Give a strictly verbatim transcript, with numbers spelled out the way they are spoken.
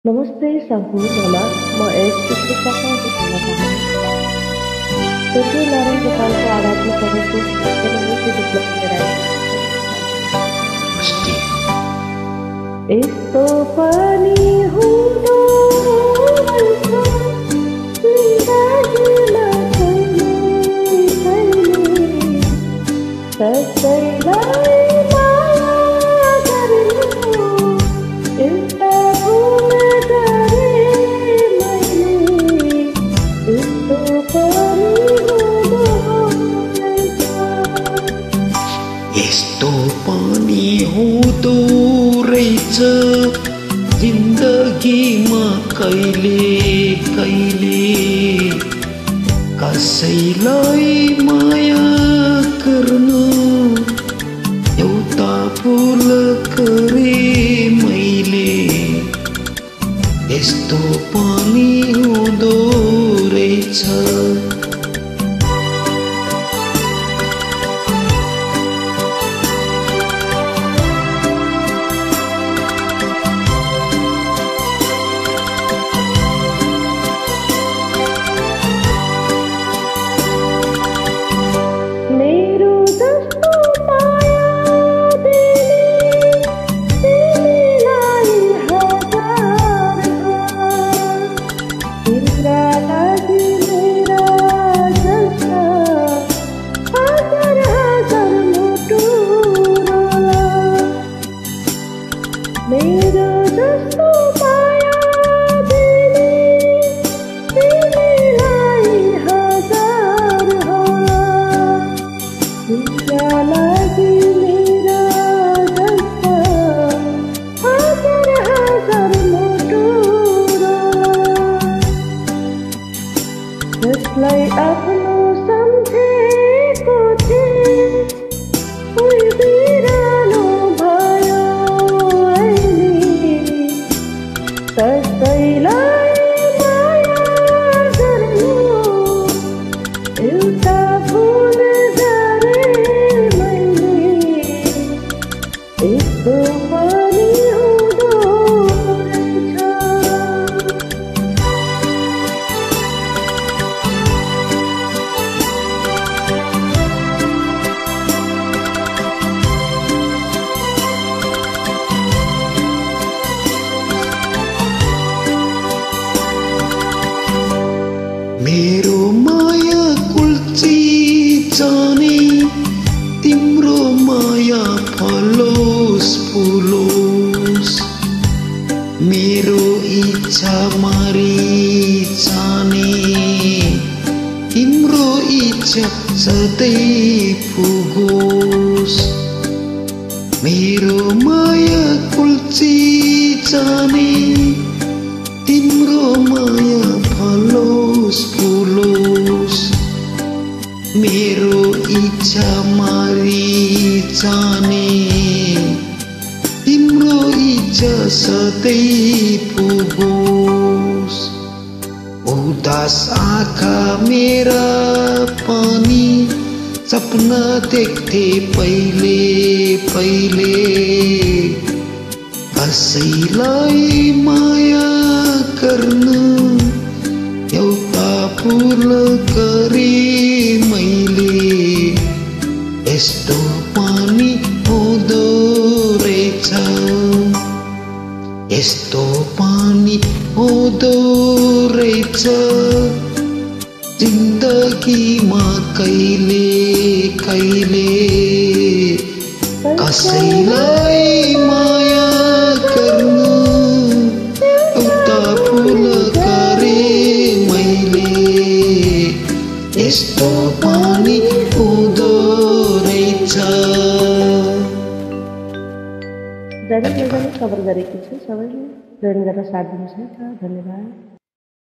नमस्ते सम्पूर्णमा म यस पुस्तकबाट लेख्न चाहन्छु। डॉक्टर नारायण गोपालको आध्यात्मिक कथाको जन्मदेखि विप्लव गराएको यस्तो पनि हुँदो रहेछ जिन्दगीमा कहिले कहिले कसैलाई यस्तो पनि हुँदो रहेछ जिन्दगीमा कहिले कहिले कसैलाई माया गर्नु एउटा भुल गरे मैले यस्तो पनि हुँदो रहेछ। मेरो जस्तो माया दिने तिमीलाई हजार होला, तिम्रा लागि मेरा जस्ता हजार हजार मुटु रोला। जसलाई आफ्नो सम्झेको थिएँ उही बिरानो कसैलाई माया गर्नु एउटा भुल गरे मैले यस्तो पनि हुँदो रहेछ। मेरो माया कुल्ची जाने तिम्रो माया फलोस फुलोस मेरो इच्छा मारी जाने तिम्रो इच्छा सधैँ पुगोस्। मेरो माया कुल्ची जाने तिम्रो माया फलोस फुलोस मेरो इच्छा मारी जाने तिम्रो इच्छा सधैँ पुगोस्। उदास आँखा मेरा पनि सपना देख्थे पहिले पहिले कसैलाई माया गर्नु एउटा भुल गरे मैले यस्तो पनि हुँदो रहेछ यस्तो पनि हुँदो रहेछ जिन्दगीमा कहिले कहिले कसैलाई माया गर्नु एउटा भुल गरे मैले यस्तो पनि हुँदो रहेछ। दैनिक खबर गरेकी छु, सबैले जोइन गरेर साथ दिनुहोस् है त। धन्यवाद।